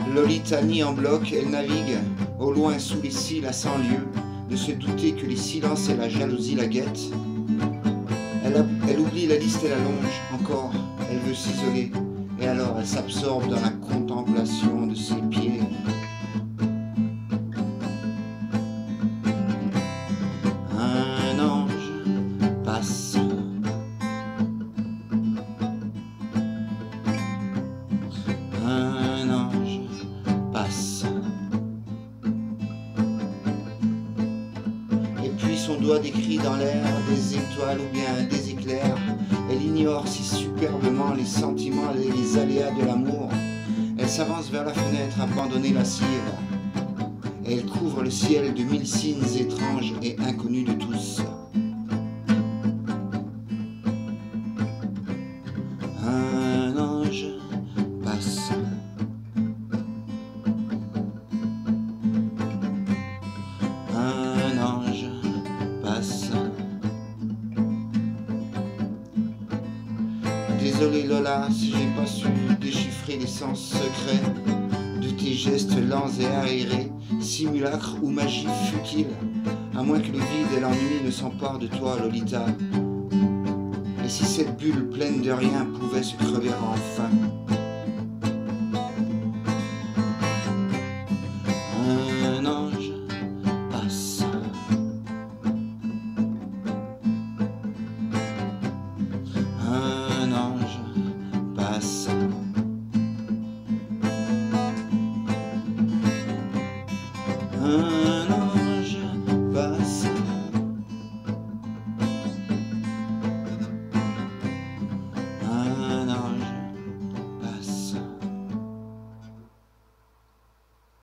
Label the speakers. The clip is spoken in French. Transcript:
Speaker 1: Lolita nie en bloc, elle navigue au loin sous les cils à 100 lieues, de se douter que les silences et la jalousie la guettent. Elle oublie la liste et la longe, encore, elle veut s'isoler, et alors elle s'absorbe dans la contemplation de ses pieds. Un ange passe. Un ange passe. Et puis son doigt décrit dans l'air des étoiles ou bien des éclairs. Elle ignore si superbement les sentiments et les aléas de l'amour. Elle s'avance vers la fenêtre, abandonnée lascive. Et elle couvre le ciel de 1000 signes étranges et inconnus de tous. Un ange passe. Un ange passe. Désolé Lola, si j'ai pas su déchiffrer les sens secrets de tes gestes lents et aérés, simulacre ou magie futile, à moins que le vide et l'ennui ne s'emparent de toi, Lolita. Et si cette bulle pleine de rien pouvait se crever enfin? Un ange passe. Un ange passe. Un